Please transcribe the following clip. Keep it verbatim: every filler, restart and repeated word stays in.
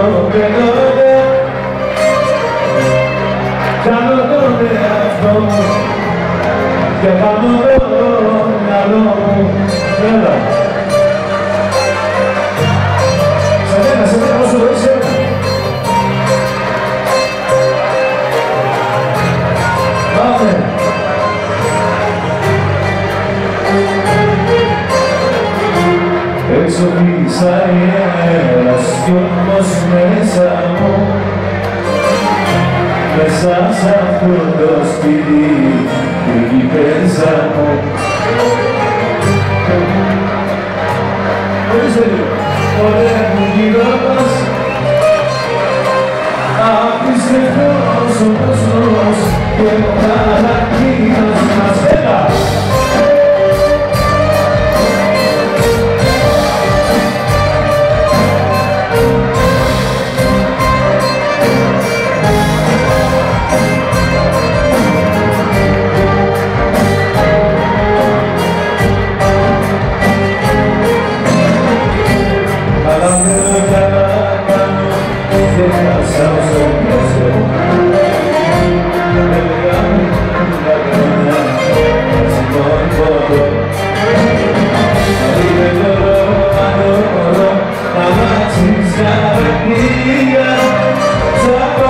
πετώνε, κάνω τον εαυτό μου και κάνω το μυαλό μου. Έλα. Σε μένα, σε μένα, όσο δεις ένα. Πάμε. Έξω κλείσανε αέρας κι όμως μέσα μου, μέσα σ' αυτό το σπίτι τριγει πέσα μου. Ωραία μου γύρω μας, απίστευτος ο κόσμος και ο χαρακτήρας μας. Έλα! Stop.